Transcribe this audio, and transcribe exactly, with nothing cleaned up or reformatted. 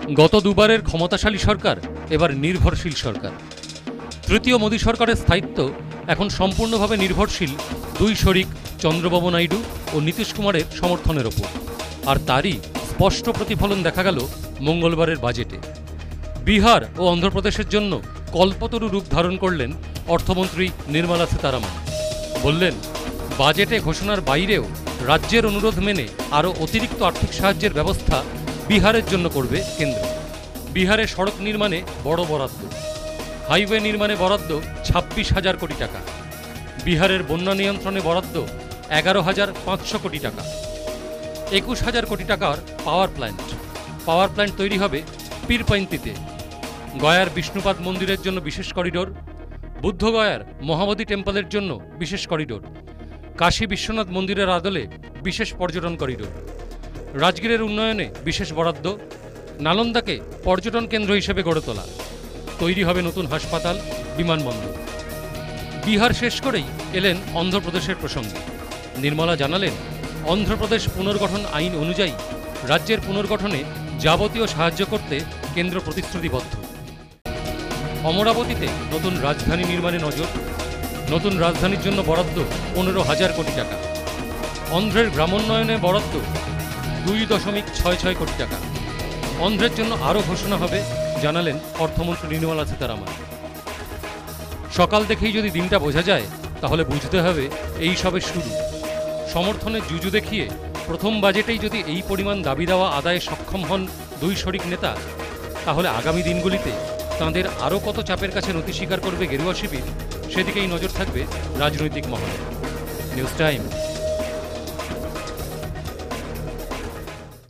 গত দুবারের ক্ষমতাশালী সরকার এবার নির্ভরশীল সরকার। তৃতীয় মোদী সরকারের স্থায়িত্ব এখন সম্পূর্ণভাবে নির্ভরশীল দুই শরিক চন্দ্রবাবু নাইডু ও নীতিশ কুমারের সমর্থনের ওপর। আর তারই স্পষ্ট প্রতিফলন দেখা গেল মঙ্গলবারের বাজেটে। বিহার ও অন্ধ্রপ্রদেশের জন্য কল্পতরু রূপ ধারণ করলেন অর্থমন্ত্রী নির্মলা সীতারামন। বললেন, বাজেটে ঘোষণার বাইরেও রাজ্যের অনুরোধ মেনে আরও অতিরিক্ত আর্থিক সাহায্যের ব্যবস্থা বিহারের জন্য করবে কেন্দ্র। বিহারে সড়ক নির্মাণে বড় বরাদ্দ, হাইওয়ে নির্মাণে বরাদ্দ ছাব্বিশ হাজার কোটি টাকা, বিহারের বন্যা নিয়ন্ত্রণে বরাদ্দ এগারো হাজার পাঁচশো কোটি টাকা, একুশ হাজার কোটি টাকার পাওয়ার প্ল্যান্ট পাওয়ার প্ল্যান্ট তৈরি হবে পীরপৈন্তিতে। গয়ার বিষ্ণুপাদ মন্দিরের জন্য বিশেষ করিডোর, বুদ্ধগয়ার মহাবোধি টেম্পলের জন্য বিশেষ করিডোর, কাশী বিশ্বনাথ মন্দিরের আদলে বিশেষ পর্যটন করিডোর, রাজগীরের উন্নয়নে বিশেষ বরাদ্দ, নালন্দাকে পর্যটন কেন্দ্র হিসেবে গড়ে তোলা, তৈরি হবে নতুন হাসপাতাল, বিমানবন্দর। বিহার শেষ করেই এলেন অন্ধ্রপ্রদেশের প্রসঙ্গে। নির্মলা জানালেন, অন্ধ্রপ্রদেশ পুনর্গঠন আইন অনুযায়ী রাজ্যের পুনর্গঠনে যাবতীয় সাহায্য করতে কেন্দ্র প্রতিশ্রুতিবদ্ধ। অমরাবতীতে নতুন রাজধানী নির্মাণে নজর, নতুন রাজধানীর জন্য বরাদ্দ পনেরো হাজার কোটি টাকা, অন্ধ্রের গ্রামোন্নয়নে বরাদ্দ দুই দশমিক ছয় ছয় কোটি টাকা। অন্ধ্রের জন্য আরও ঘোষণা হবে, জানালেন অর্থমন্ত্রী নির্মলা সীতারামন। সকাল দেখেই যদি দিনটা বোঝা যায়, তাহলে বুঝতে হবে এই সবে শুরু। সমর্থনের জুজু দেখিয়ে প্রথম বাজেটেই যদি এই পরিমাণ দাবি দেওয়া আদায়ে সক্ষম হন দুই শরিক নেতা, তাহলে আগামী দিনগুলিতে তাঁদের আরও কত চাপের কাছে নতি স্বীকার করবে গেরুয়া শিবির, সেদিকেই নজর থাকবে রাজনৈতিক মহলে। News time.